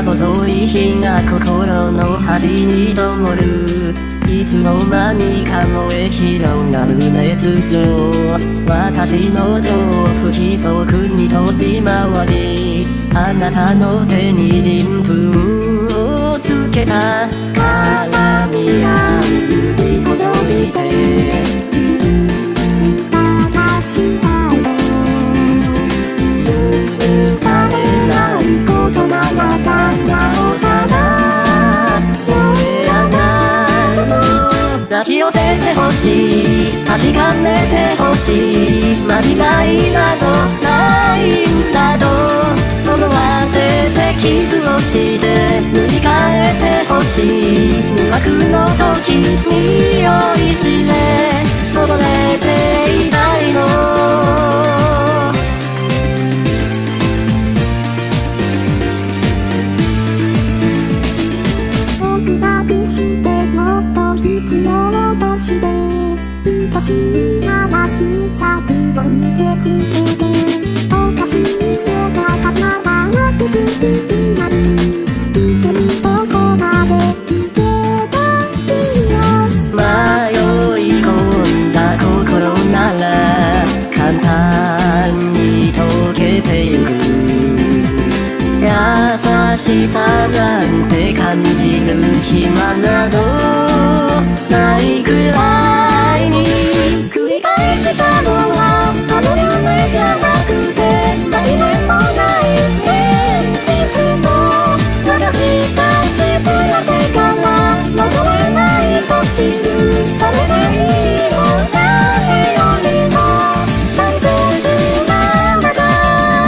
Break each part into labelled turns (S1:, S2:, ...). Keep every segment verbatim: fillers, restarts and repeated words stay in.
S1: 細い火が心の端に灯る。いつの間にか燃え広がる熱情。私の情不規則に飛び回り、あなたの手に鱗粉をつけた。絡み合う指ほどいて許されないことならなおさら燃え上がるの。抱き寄せてほしい、確かめてほしい。間違いなどないんだと思わせて傷をして塗り替えてほしい。魅惑の時に酔いしれ溺れていないの。
S2: 束縛してもっと必要として愛しい話着を見せつけておかしいのが叶わなくするになる。いけるとこまでいけばいいよ。
S1: 迷い込んだ心なら簡単に溶けてゆく。優しさなんて感じる暇などないくらいに。繰り返したのはあの夢じゃなくて何年もない現実の私たちとやってから戻れないと知る。それがいいの誰よりも大切なんだから。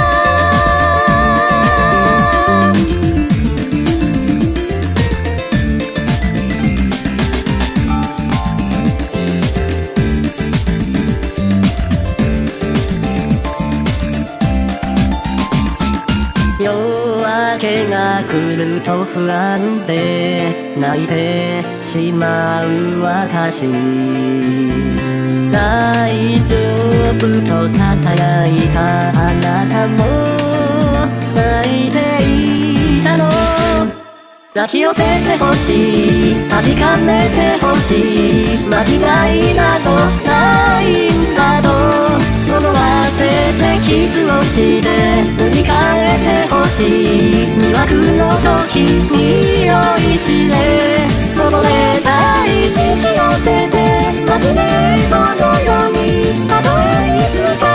S1: 夜明けが来ると不安で泣いてしまう私。大丈夫と囁いたあなたも泣いていたの。抱き寄せてほしい、確かめてほしい。間違いなどないんだと思わせて傷をして塗り替えてほしい。魅惑の時に酔いしれ溺れたい引き寄せてマグネットのようにたとえいつか